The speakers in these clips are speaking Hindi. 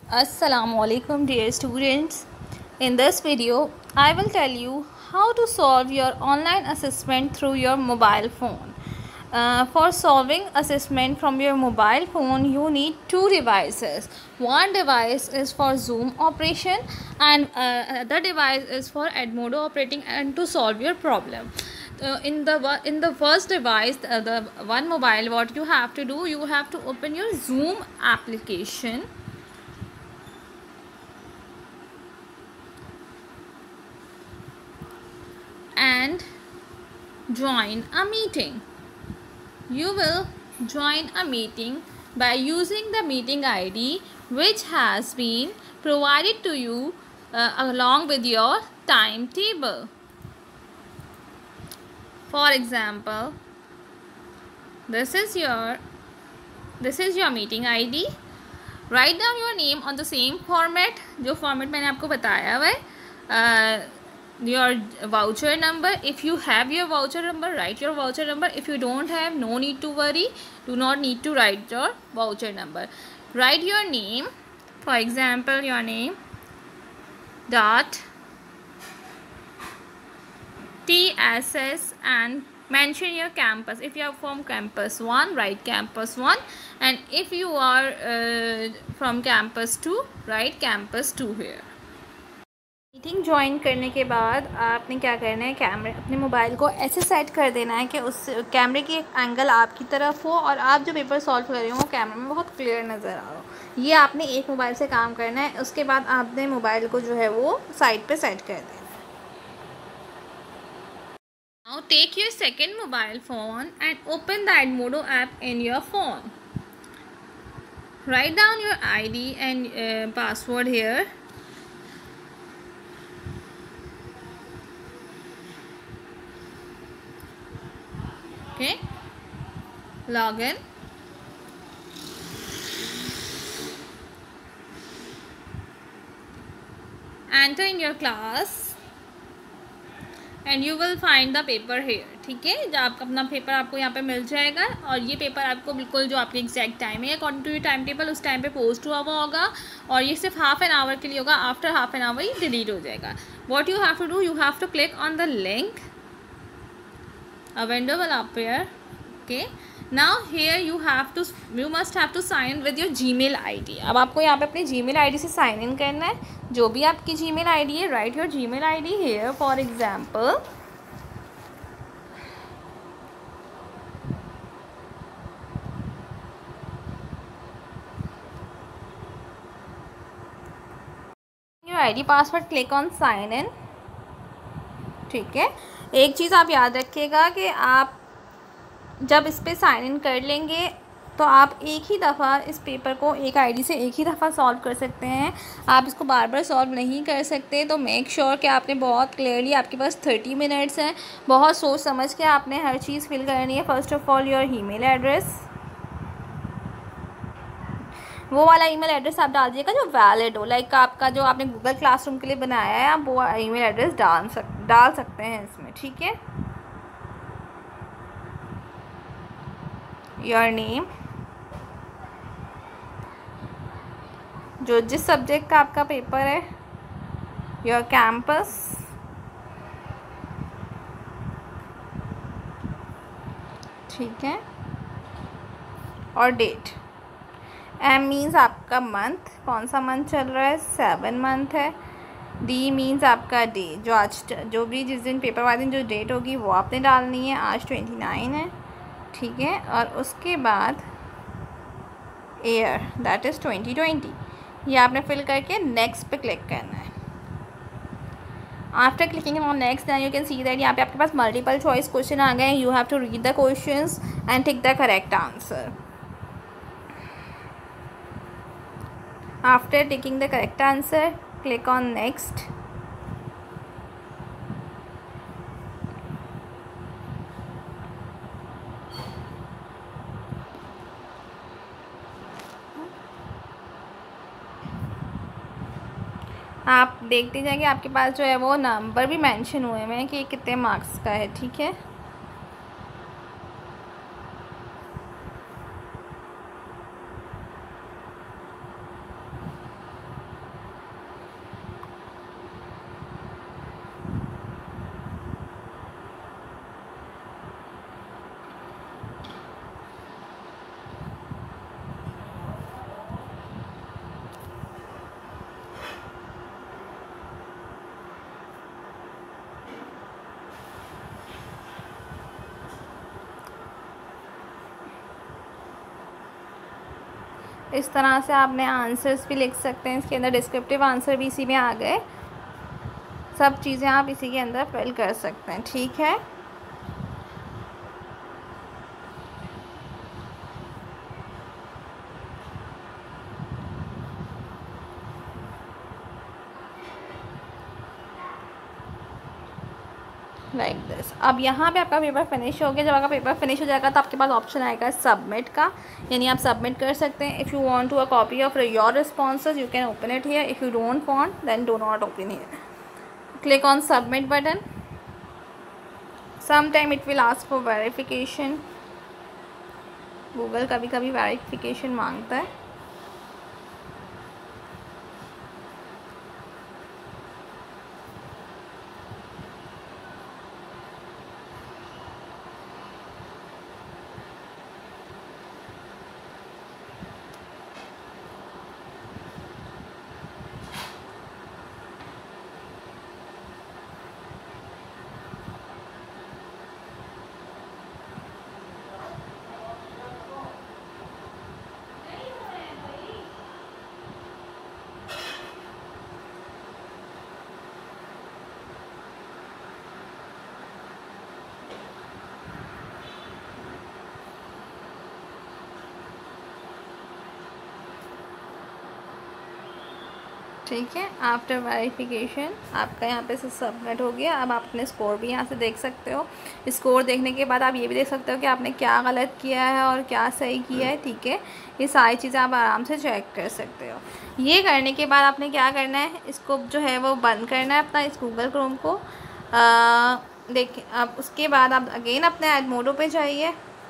Assalamualaikum dear students. In this video, I will tell you how to solve your online assessment through your mobile phone. For solving assessment from your mobile phone, you need two devices. One device is for Zoom operation and other device is for Edmodo operating and to solve your problem. In the first device, the one mobile, what you have to do, you have to open your Zoom application and join a meeting. You will join a meeting by using the meeting ID which has been provided to you along with your timetable. For example, this is your meeting ID. Write down your name on the same format जो format मैंने आपको बताया हुआ है. Your voucher number, if you have your voucher number, write your voucher number. If you don't have, no need to worry, do not need to write your voucher number. Write your name, for example your name dot TSS and mention your campus. If you are from campus 1, write campus 1, and if you are from campus 2, write campus 2 here. Meeting join करने के बाद आपने क्या करना है, कैमरे अपने मोबाइल को ऐसे सेट कर देना है कि उस कैमरे की एंगल आपकी तरफ हो और आप जो पेपर सॉल्व कर रहे हो कैमरे में बहुत क्लियर नज़र आ रहा हो। ये आपने एक मोबाइल से काम करना है। उसके बाद आपने मोबाइल को जो है वो साइड पे सेट कर देना है। Now take your second mobile phone and open the Edmodo app in your phone. Write down your ID and password here. Okay, log in. Enter in your class and you will find the paper here. ठीक है, जब आपका अपना पेपर आपको यहाँ पे मिल जाएगा और ये पेपर आपको बिल्कुल जो आपकी एग्जैक्ट टाइम है according to your time table उस टाइम पे पोस्ट हुआ होगा और ये सिर्फ हाफ एन आवर के लिए होगा। आफ्टर हाफ एन आवर ये डिलीट हो जाएगा। What you have to do, you have to click on the link. A window will appear. Okay, now here you must have to sign in with your Gmail ID. अब आपको यहाँ पे अपनी Gmail ID से साइन इन करना है, जो भी आपकी Gmail ID है. Write your Gmail ID here. For example, your ID password, click on sign in. ठीक है, एक चीज़ आप याद रखिएगा कि आप जब इस पर साइन इन कर लेंगे तो आप एक ही दफ़ा इस पेपर को एक आईडी से एक ही दफ़ा सॉल्व कर सकते हैं। आप इसको बार बार सॉल्व नहीं कर सकते। तो मेक श्योर कि आपने बहुत क्लियरली, आपके पास 30 मिनट्स हैं, बहुत सोच समझ के आपने हर चीज़ फिल करनी है। First of all your email address, वो वाला ईमेल एड्रेस आप डाल दीजिएगा जो वैलिड हो। लाइक आपका जो आपने गूगल क्लासरूम के लिए बनाया है, आप वो ईमेल एड्रेस डाल सकते हैं इसमें। ठीक है, योर नेम, जो जिस सब्जेक्ट का आपका पेपर है, योर कैंपस, ठीक है, और डेट. M मीन्स आपका मंथ, कौन सा मंथ चल रहा है, 7 मंथ है. D मीन्स आपका डे, जो आज जो भी जिस दिन पेपर वाले दिन जो डेट होगी वो आपने डालनी है। आज 29 है, ठीक है। और उसके बाद ईयर, दैट इज़ 2020, ये आपने फिल करके नेक्स्ट पे क्लिक करना है। After clicking on next you can see that यहाँ पे आपके पास मल्टीपल चॉइस क्वेश्चन आ गए हैं। You have to read the questions and tick the correct answer. After taking the correct answer, click on next. आप देखते जाएंगे आपके पास जो है वो नंबर भी मेंशन हुए हैं कि कितने मार्क्स का है। ठीक है, इस तरह से आपने आंसर्स भी लिख सकते हैं, इसके अंदर डिस्क्रिप्टिव आंसर भी इसी में आ गए, सब चीज़ें आप इसी के अंदर फिल कर सकते हैं। ठीक है, लाइक दिस। अब यहाँ पे आपका पेपर फिनिश हो गया। जब आपका पेपर फिनिश हो जाएगा तो आपके पास ऑप्शन आएगा सबमिट का, यानी आप सबमिट कर सकते हैं। If you want to a copy of your responses you can open it here, if you don't want then do not open here. Click on submit button. Some time it will ask for verification, Google कभी कभी वेरिफिकेशन मांगता है। ठीक है, आफ्टर वेरिफिकेशन आपका यहाँ पे सबमिट हो गया। अब आप अपने स्कोर भी यहाँ से देख सकते हो। स्कोर देखने के बाद आप ये भी देख सकते हो कि आपने क्या गलत किया है और क्या सही किया है। ठीक है, ये सारी चीज़ें आप आराम से चेक कर सकते हो। ये करने के बाद आपने क्या करना है, इसको जो है वो बंद करना है अपना इस गूगल क्रोम को। देखिए, अब उसके बाद आप अगेन अपने एडमोडो पे जाइए,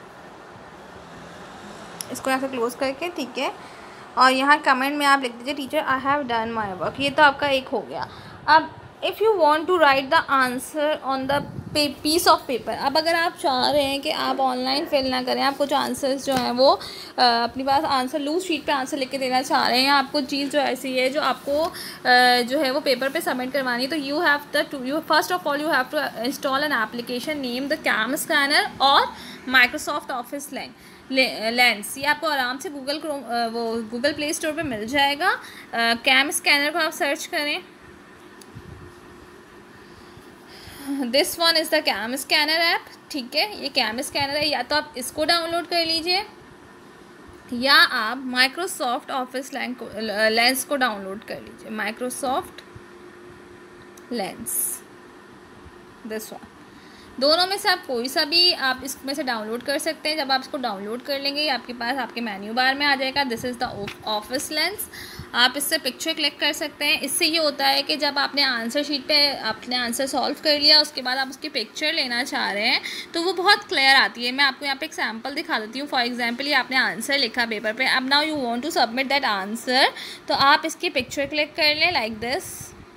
इसको यहाँ से क्लोज़ करके। ठीक है, और यहाँ कमेंट में आप लिख दीजिए teacher I have done my work. ये तो आपका एक हो गया। अब if you want to write the answer on the piece of paper, अब अगर आप चाह रहे हैं कि आप ऑनलाइन फिल ना करें, आपको जो आंसर्स जो हैं वो अपने पास आंसर लूज शीट पे आंसर लिख के देना चाह रहे हैं, आपको चीज़ जो ऐसी है जो आपको जो है वो पेपर पे सबमिट करवानी है, तो you have you first of all you have to install an application name the cam scanner और माइक्रोसॉफ्ट ऑफिस लेंस। ये आपको आराम से गूगल क्रोम वो गूगल प्ले स्टोर पे मिल जाएगा। कैम स्कैनर को आप सर्च करें, this one is the cam scanner app. ठीक है, ये कैम स्कैनर है, या तो आप इसको डाउनलोड कर लीजिए या आप माइक्रोसॉफ्ट ऑफिस लेंस को डाउनलोड कर लीजिए, माइक्रोसॉफ्ट लेंस, दिस वन। दोनों में से आप कोई सा भी आप इसमें से डाउनलोड कर सकते हैं। जब आप इसको डाउनलोड कर लेंगे आपके पास आपके मेन्यू बार में आ जाएगा this is the office lens. आप इससे पिक्चर क्लिक कर सकते हैं। इससे ये होता है कि जब आपने आंसर शीट पे आपने आंसर सॉल्व कर लिया, उसके बाद आप उसकी पिक्चर लेना चाह रहे हैं तो वो बहुत क्लियर आती है। मैं आपको यहाँ पे एक सैम्पल दिखा देती हूँ। फॉर एग्जांपल, ये आपने आंसर लिखा पेपर पे, अब now you want to submit that answer, तो आप इसकी पिक्चर क्लिक कर लें लाइक दिस।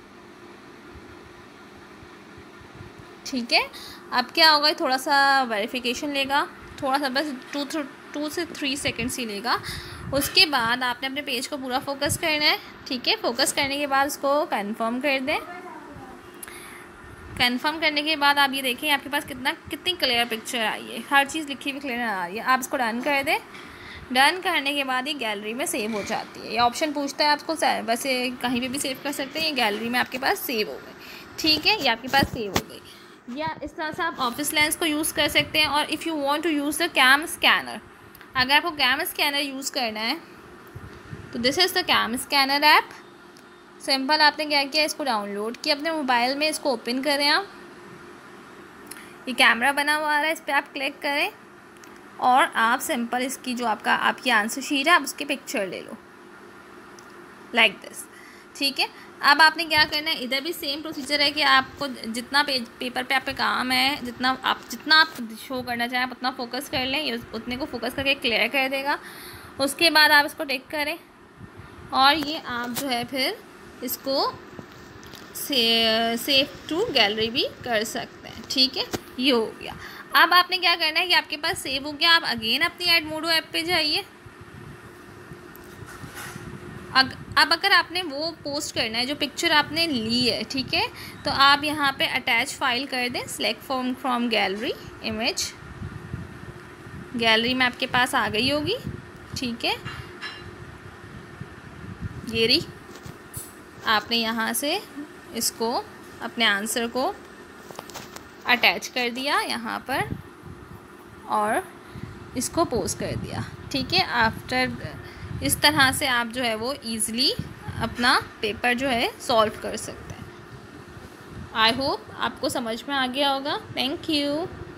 ठीक है, अब क्या होगा, थोड़ा सा वेरिफिकेशन लेगा, थोड़ा सा बस 2 से 3 सेकेंड्स ही लेगा। उसके बाद आपने अपने पेज को पूरा फोकस करना है। ठीक है, फोकस करने के बाद उसको कंफर्म कर दें। कंफर्म करने के बाद आप ये देखें आपके पास कितनी क्लियर पिक्चर आई है, हर चीज़ लिखी हुई क्लियर आ रही है। आप इसको डन कर दें। डन करने के बाद ये गैलरी में सेव हो जाती है। ये ऑप्शन पूछता है आपको, वैसे कहीं पे भी सेव कर सकते हैं, ये गैलरी में आपके पास सेव हो गई। ठीक है, ये आपके पास सेव हो गई। या इस तरह से आप ऑफिस लेंस को यूज़ कर सकते हैं। और if you want to use the cam scanner, अगर आपको कैम स्कैनर यूज़ करना है तो this is the cam scanner app. Simple आपने क्या किया, इसको डाउनलोड किया अपने मोबाइल में, इसको ओपन करें आप। ये कैमरा बना हुआ आ रहा है, इस पर आप क्लिक करें और आप सिंपल इसकी जो आपकी आंसर शीट है आप उसकी पिक्चर ले लो लाइक दिस। ठीक है, अब आपने क्या करना है, इधर भी सेम प्रोसीजर है कि आपको जितना पेपर पे आपका काम है, जितना आप शो करना चाहें आप उतना फोकस कर लें। ये उतने को फोकस करके क्लियर कर देगा। उसके बाद आप इसको टिक करें और ये आप जो है फिर इसको सेव टू गैलरी भी कर सकते हैं। ठीक है, ये हो गया। अब आपने क्या करना है कि आपके पास सेव हो गया, आप अगेन अपनी एडमोडो ऐप पे जाइए। अब अगर आपने वो पोस्ट करना है जो पिक्चर आपने ली है, ठीक है, तो आप यहाँ पे अटैच फाइल कर दें, select from gallery image. Gallery में आपके पास आ गई होगी। ठीक है, ये रही, आपने यहाँ से इसको अपने आंसर को अटैच कर दिया यहाँ पर और इसको पोस्ट कर दिया। ठीक है, आफ्टर इस तरह से आप जो है वो ईज़िली अपना पेपर जो है सॉल्व कर सकते हैं। आई होप आपको समझ में आ गया होगा। Thank you.